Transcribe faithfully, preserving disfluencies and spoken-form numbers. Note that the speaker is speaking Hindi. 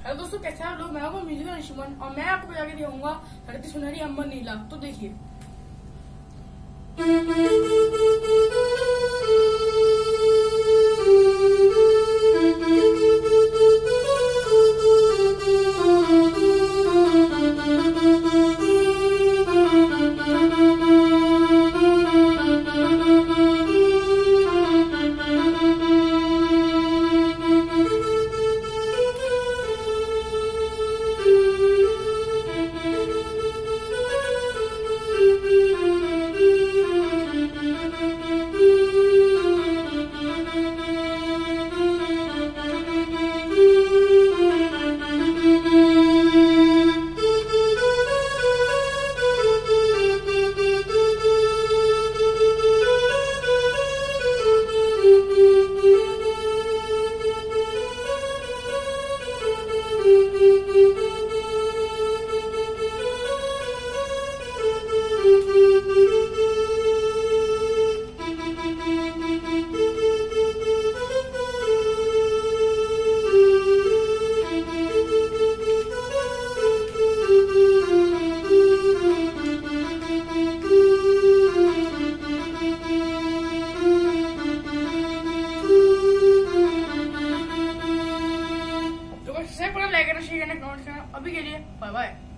हेलो दोस्तों, कैसे हैं आप लोग। मैं हूं म्यूजिक निशुमन और मैं आपको जाके दिखाऊंगा धरती सुनहरी अंबर नीला। तो देखिए। लाइक करना, शेयर करना, कमेंट करना। अभी के लिए बाय बाय।